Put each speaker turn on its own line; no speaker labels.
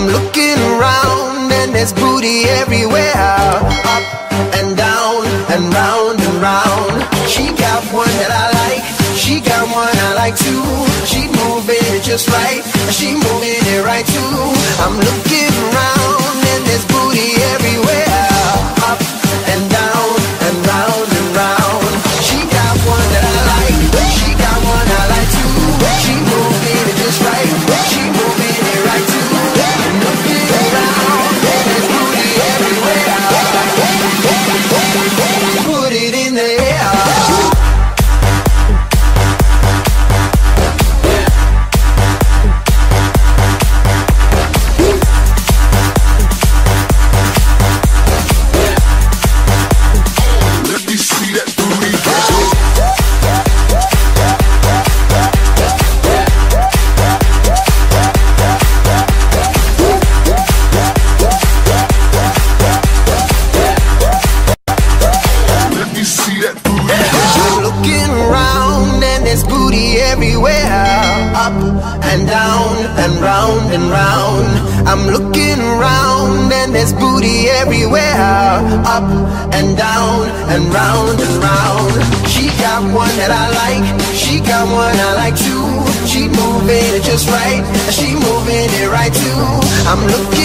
I'm looking around and there's booty everywhere. Up and down and round and round. She got one that I like, she got one I like too. She moving it just right, she moving it right too. I'm looking around and there's booty everywhere. Up and down and round and round. She got one that I like, she got one I like too. She moving it just right, she moving it right too. I'm looking around and there's booty everywhere. Put it in the air. And round, I'm looking around and there's booty everywhere. Up and down and round and round. She got one that I like, she got one I like too. She moving it just right, she moving it right too. I'm looking